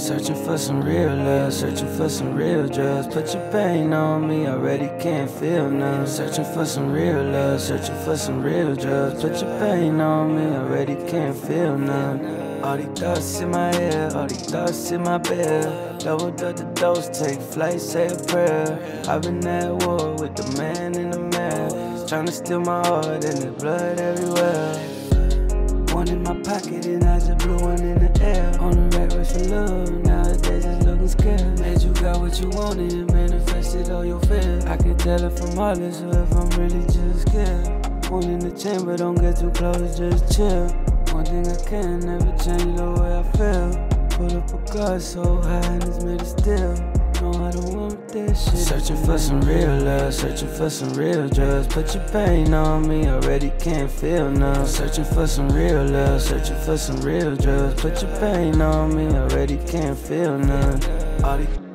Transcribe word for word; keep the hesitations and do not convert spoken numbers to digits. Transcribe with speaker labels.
Speaker 1: Searching for some real love, searching for some real drugs. Put your pain on me, already can't feel none. Searching for some real love, searching for some real drugs. Put your pain on me, already can't feel none. All these thoughts in my head, all these thoughts in my bed. Doubled up the dose, take flight, say a prayer. I've been at war with the man in the mask, trying to steal my heart and there's blood everywhere. One in my pocket and I just blew one in the air. On the right race for love, nowadays it's looking scared. Made you got what you wanted, manifested all your fears. I can tell it from all this, so if I'm really just scared. One in the chamber, don't get too close, just chill. One thing I can never change the way I feel. Put up a guard so high and it's made of steel. No, I don't want this shit. Searching for some real love, searching for some real drugs. Put your pain on me, already can't feel none. Searching for some real love, searching for some real drugs. Put your pain on me, already can't feel none. All these